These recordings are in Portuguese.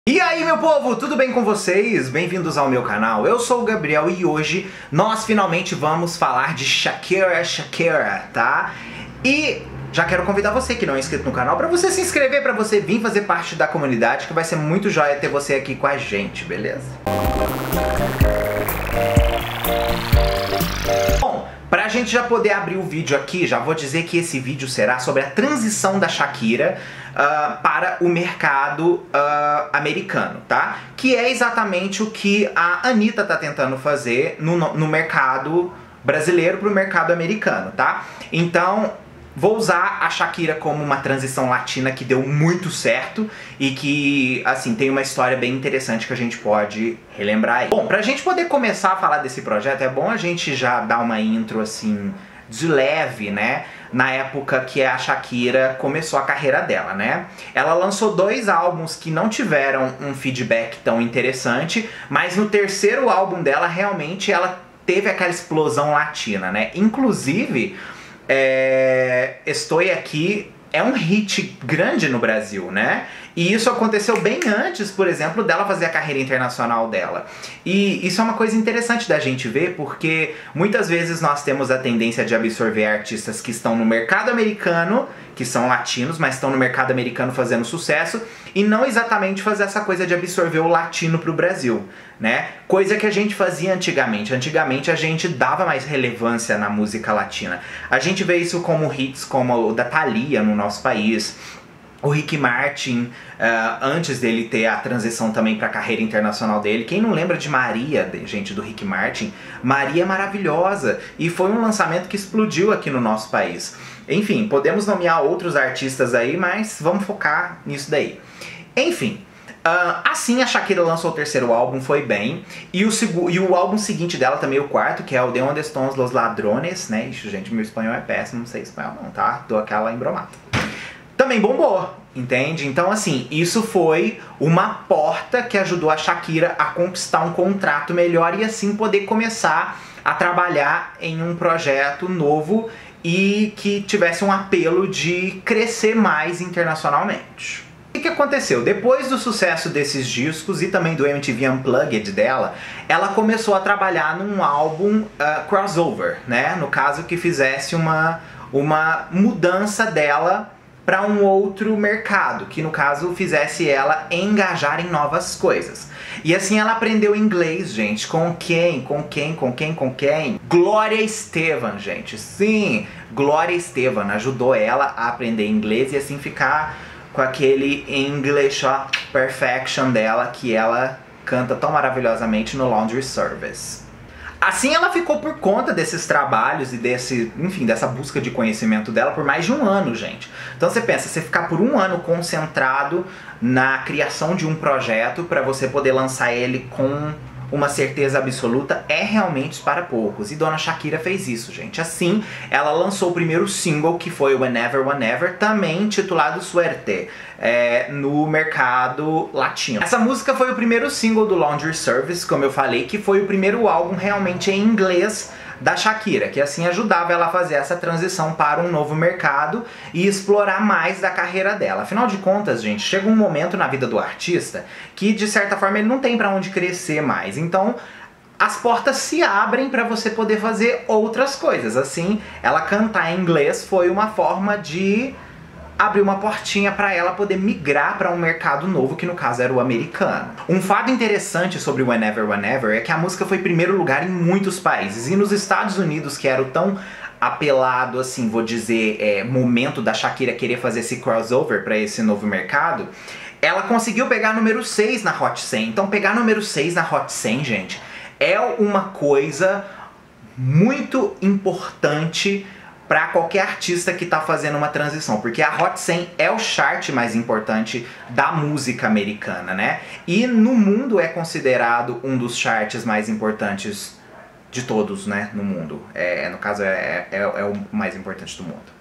E aí, meu povo, tudo bem com vocês? Bem-vindos ao meu canal. Eu sou o Gabriel e hoje nós finalmente vamos falar de Shakira, tá? E já quero convidar você que não é inscrito no canal para você se inscrever, para você vir fazer parte da comunidade, que vai ser muito joia ter você aqui com a gente, beleza? Bom, pra gente já poder abrir o vídeo aqui, já vou dizer que esse vídeo será sobre a transição da Shakira para o mercado americano, tá? Que é exatamente o que a Anitta tá tentando fazer no mercado brasileiro pro mercado americano, tá? Então, vou usar a Shakira como uma transição latina que deu muito certo e que, assim, tem uma história bem interessante que a gente pode relembrar aí. Bom, pra gente poder começar a falar desse projeto, é bom a gente já dar uma intro, assim, de leve, né? Na época que a Shakira começou a carreira dela, né? Ela lançou 2 álbuns que não tiveram um feedback tão interessante, mas no terceiro álbum dela, realmente, ela teve aquela explosão latina, né? Inclusive, Estou Aqui é um hit grande no Brasil, né? E isso aconteceu bem antes, por exemplo, dela fazer a carreira internacional dela. E isso é uma coisa interessante da gente ver, porque muitas vezes nós temos a tendência de absorver artistas que estão no mercado americano, que são latinos, mas estão no mercado americano fazendo sucesso, e não exatamente fazer essa coisa de absorver o latino pro Brasil, né? Coisa que a gente fazia antigamente. Antigamente a gente dava mais relevância na música latina. A gente vê isso como hits como o da Thalia no nosso país, o Ricky Martin, antes dele ter a transição também para a carreira internacional dele. Quem não lembra de Maria, gente, do Ricky Martin? Maria é maravilhosa e foi um lançamento que explodiu aqui no nosso país. Enfim, podemos nomear outros artistas aí, mas vamos focar nisso daí. Enfim, assim a Shakira lançou o terceiro álbum, foi bem, e o álbum seguinte dela também, o quarto, que é o De Onde Estão Los Ladrones, né? Ixi, gente, meu espanhol é péssimo, não sei espanhol não, tá? Dou aquela embromada. Também bombou, entende? Então, assim, isso foi uma porta que ajudou a Shakira a conquistar um contrato melhor e assim poder começar a trabalhar em um projeto novo e que tivesse um apelo de crescer mais internacionalmente. O que aconteceu? Depois do sucesso desses discos e também do MTV Unplugged dela, ela começou a trabalhar num álbum crossover, né? No caso, que fizesse uma mudança dela para um outro mercado, que no caso fizesse ela engajar em novas coisas. E assim ela aprendeu inglês, gente. Com quem? Gloria Estefan, gente. Sim, Gloria Estefan ajudou ela a aprender inglês e assim ficar com aquele English perfection dela que ela canta tão maravilhosamente no Laundry Service. Assim ela ficou por conta desses trabalhos e dessa busca de conhecimento dela por mais de um ano, gente. Então você pensa, você ficar por um ano concentrado na criação de um projeto para você poder lançar ele com uma certeza absoluta é realmente para poucos. E Dona Shakira fez isso, gente. Assim, ela lançou o primeiro single, que foi Whenever, Whenever, também intitulado Suerte, no mercado latino. Essa música foi o primeiro single do Laundry Service, como eu falei, que foi o primeiro álbum realmente em inglês da Shakira, que assim ajudava ela a fazer essa transição para um novo mercado e explorar mais da carreira dela. Afinal de contas, gente, chega um momento na vida do artista que, de certa forma, ele não tem pra onde crescer mais. Então, as portas se abrem para você poder fazer outras coisas. Assim, ela cantar em inglês foi uma forma de abrir uma portinha para ela poder migrar para um mercado novo, que no caso era o americano. Um fato interessante sobre Whenever, Whenever é que a música foi primeiro lugar em muitos países. E nos Estados Unidos, que era o tão apelado, assim, vou dizer, momento da Shakira querer fazer esse crossover para esse novo mercado, ela conseguiu pegar número 6 na Hot 100. Então pegar número 6 na Hot 100, gente, é uma coisa muito importante para qualquer artista que tá fazendo uma transição, porque a Hot 100 é o chart mais importante da música americana, né? E no mundo é considerado um dos charts mais importantes de todos, né? No mundo. No caso, é o mais importante do mundo.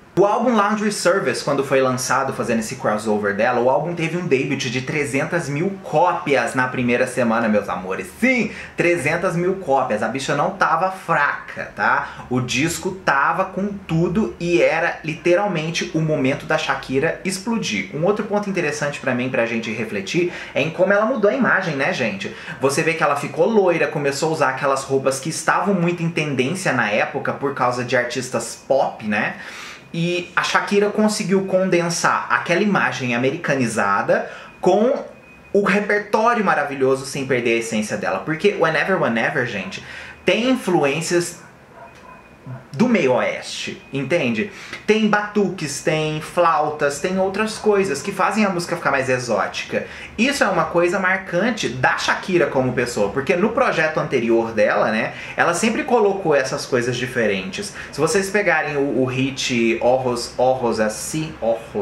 O álbum Laundry Service, quando foi lançado, fazendo esse crossover dela, o álbum teve um debut de 300 mil cópias na primeira semana, meus amores. Sim, 300 mil cópias. A bicha não tava fraca, tá? O disco tava com tudo e era literalmente o momento da Shakira explodir. Um outro ponto interessante pra mim, pra gente refletir, é em como ela mudou a imagem, né, gente? Você vê que ela ficou loira, começou a usar aquelas roupas que estavam muito em tendência na época por causa de artistas pop, né? E a Shakira conseguiu condensar aquela imagem americanizada com o repertório maravilhoso sem perder a essência dela. Porque Whenever, Whenever, gente, tem influências do meio oeste, entende? Tem batuques, tem flautas, tem outras coisas que fazem a música ficar mais exótica. Isso é uma coisa marcante da Shakira como pessoa, porque no projeto anterior dela, né, ela sempre colocou essas coisas diferentes. Se vocês pegarem o hit Ojos Así,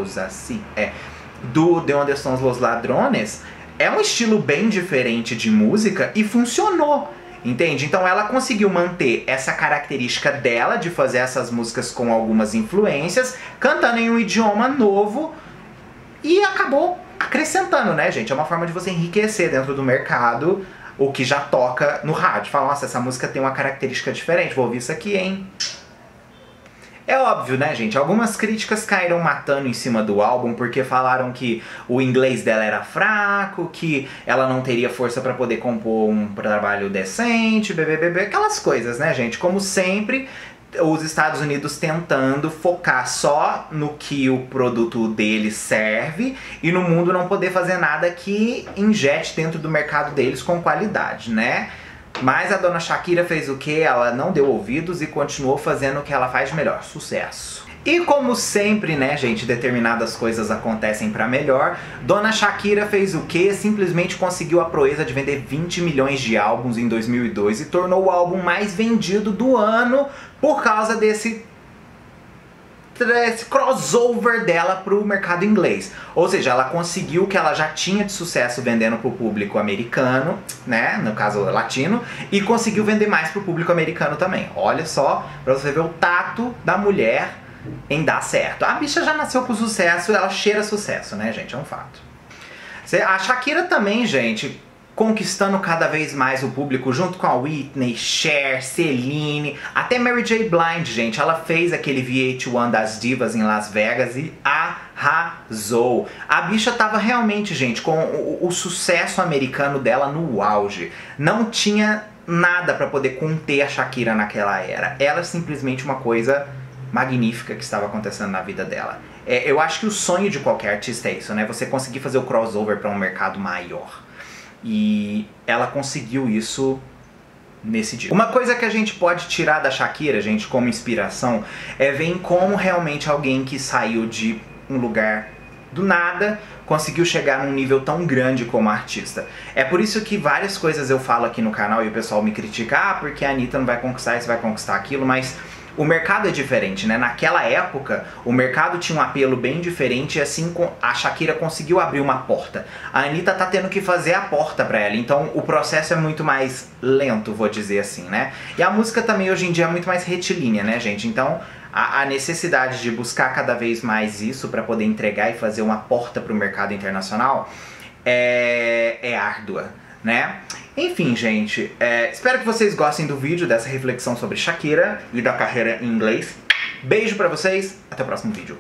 do De Onde Estão Los Ladrones, é um estilo bem diferente de música e funcionou. Entende? Então ela conseguiu manter essa característica dela de fazer essas músicas com algumas influências, cantando em um idioma novo e acabou acrescentando, né, gente? É uma forma de você enriquecer dentro do mercado o que já toca no rádio. Fala, nossa, essa música tem uma característica diferente, vou ouvir isso aqui, hein? É óbvio, né, gente? Algumas críticas caíram matando em cima do álbum porque falaram que o inglês dela era fraco, que ela não teria força pra poder compor um trabalho decente, aquelas coisas, né, gente? Como sempre, os Estados Unidos tentando focar só no que o produto deles serve e no mundo não poder fazer nada que injete dentro do mercado deles com qualidade, né? Mas a dona Shakira fez o que? Ela não deu ouvidos e continuou fazendo o que ela faz de melhor, sucesso. E como sempre, né, gente, determinadas coisas acontecem pra melhor, dona Shakira fez o que? Simplesmente conseguiu a proeza de vender 20 milhões de álbuns em 2002 e tornou o álbum mais vendido do ano por causa desse crossover dela pro mercado inglês. Ou seja, ela conseguiu o que ela já tinha de sucesso vendendo pro público americano, né, no caso latino, e conseguiu vender mais pro público americano também. Olha só, pra você ver o tato da mulher em dar certo. A bicha já nasceu com sucesso, ela cheira sucesso, né, gente, é um fato. A Shakira também, gente, conquistando cada vez mais o público, junto com a Whitney, Cher, Celine, até Mary J. Blige, gente. Ela fez aquele VH1 das divas em Las Vegas e arrasou. A bicha tava realmente, gente, com o sucesso americano dela no auge. Não tinha nada pra poder conter a Shakira naquela era. Ela é simplesmente uma coisa magnífica que estava acontecendo na vida dela. Eu acho que o sonho de qualquer artista é isso, né? Você conseguir fazer o crossover pra um mercado maior. E ela conseguiu isso nesse dia. Uma coisa que a gente pode tirar da Shakira, gente, como inspiração, é ver em como realmente alguém que saiu de um lugar do nada conseguiu chegar num nível tão grande como artista. É por isso que várias coisas eu falo aqui no canal e o pessoal me critica, porque a Anitta não vai conquistar isso, vai conquistar aquilo, mas o mercado é diferente, né? Naquela época, o mercado tinha um apelo bem diferente e assim a Shakira conseguiu abrir uma porta. A Anitta tá tendo que fazer a porta pra ela, então o processo é muito mais lento, vou dizer assim, né? E a música também hoje em dia é muito mais retilínea, né, gente? Então a necessidade de buscar cada vez mais isso pra poder entregar e fazer uma porta pro mercado internacional é árdua, né? Enfim, gente, espero que vocês gostem do vídeo, dessa reflexão sobre Shakira e da carreira em inglês. Beijo pra vocês, até o próximo vídeo.